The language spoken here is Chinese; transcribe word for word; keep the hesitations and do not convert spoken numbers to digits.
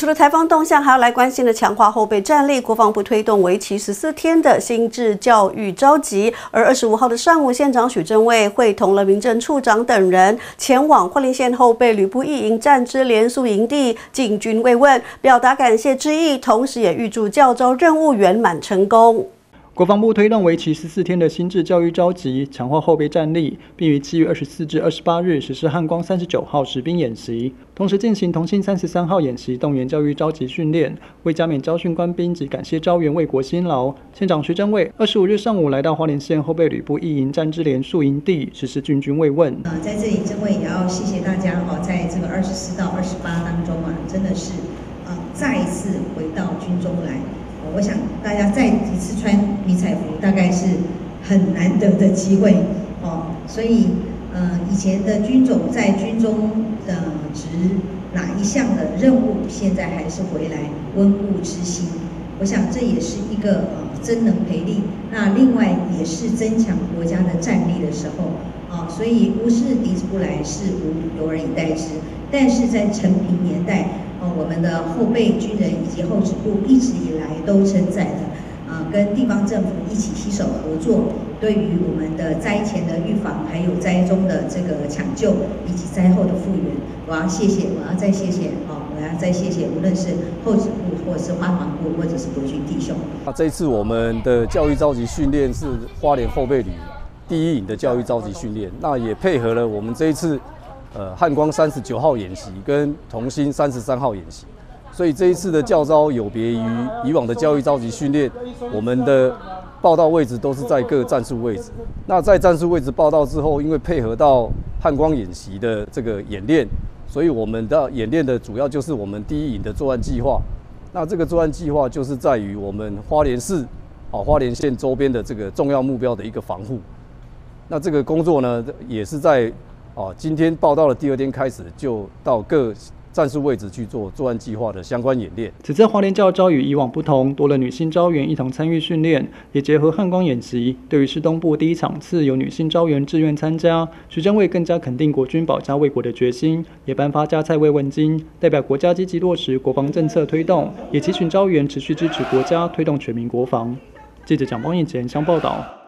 除了台风动向，还要来关心的强化后备战力。国防部推动为期十四天的新制教育召集，而二十五号的上午，县长许正蔚会同了民政处长等人前往花莲县后备旅部一营战之联宿营地进军慰问，表达感谢之意，同时也预祝教召任务圆满成功。 国防部推动为期十四天的新制教育召集，强化后备战力，并于七月二十四至二十八日实施汉光三十九号实兵演习，同时进行同心三十三号演习动员教育召集训练，为加冕招训官兵及感谢招员为国辛劳。县长徐正蔚二十五日上午来到花莲县后备旅部一营战之联宿营地实施进军慰问。 呃，在这里正蔚也要谢谢大家哦，在这个二十四到二十八当中啊，真的是呃再一次回到军中来。 我想大家再一次穿迷彩服，大概是很难得的机会哦。所以，呃，以前的军种在军中呃执哪一项的任务，现在还是回来温故知新。我想这也是一个呃增能培力，那另外也是增强国家的战力的时候啊、哦。所以无事敌之不来，是无有人以待之。但是在陈平年代。 我们的后备军人以及后指部一直以来都承载了，呃，跟地方政府一起携手合作，对于我们的灾前的预防，还有灾中的这个抢救，以及灾后的复原，我要谢谢，我要再谢谢哦，我要再谢谢，无论是后指部，或者是花防部，或者是国军弟兄。 啊，这一次我们的教育召集训练是花莲后备旅第一营的教育召集训练，那也配合了我们这一次。 呃，汉光三十九号演习跟同心三十三号演习，所以这一次的教召有别于以往的教育召集训练，我们的报到位置都是在各战术位置。那在战术位置报到之后，因为配合到汉光演习的这个演练，所以我们的演练的主要就是我们第一营的作战计划。那这个作战计划就是在于我们花莲市、啊花莲县周边的这个重要目标的一个防护。那这个工作呢，也是在 哦，今天报到的第二天开始，就到各战术位置去做作战计划的相关演练。 此次花莲教召与以往不同，多了女性招员一同参与训练，也结合汉光演习。对于市东部第一场次有女性招员志愿参加，徐正蔚更加肯定国军保家卫国的决心，也颁发加菜慰问金，代表国家积极落实国防政策推动，也期许招员持续支持国家推动全民国防。记者蒋邦义前乡报道。